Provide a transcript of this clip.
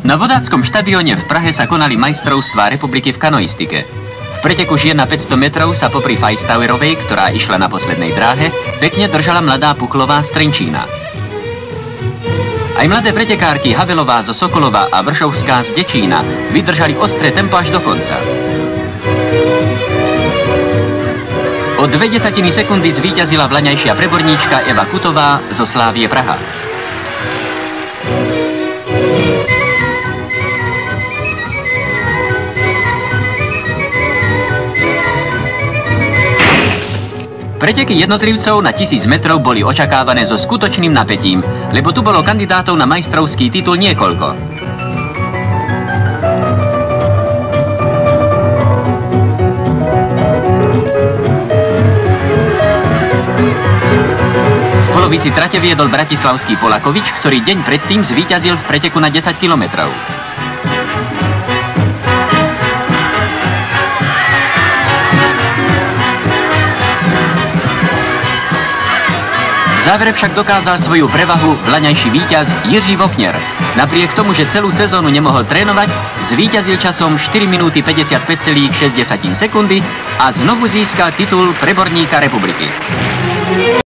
Na vodáckom štadióne v Prahe sa konali majstrovstvá republiky v kanoistike. V preteku žien na 500 metrov sa popri Fajstauerovej, ktorá išla na poslednej dráhe, pekne držala mladá Puchlová z Trenčína. Aj mladé pretekárky Havelová zo Sokolova a Vršovská z Dečína vydržali ostré tempo až do konca. O 0,2 sekundy zvíťazila vlaňajšia preborníčka Eva Kutová zo Slávie Praha. Preteky jednotlivcov na 1000 metrov boli očakávané so skutočným napätím, lebo tu bolo kandidátov na majstrovský titul niekoľko. V polovici trate viedol bratislavský Polakovič, ktorý deň predtým zvíťazil v preteku na 10 kilometrov. V závere však dokázal svoju prevahu vlaňajší víťaz Jiří Vochner. Napriek tomu, že celú sezónu nemohol trénovať, zvíťazil časom 4 minúty 55,6 sekundy a znovu získal titul preborníka republiky.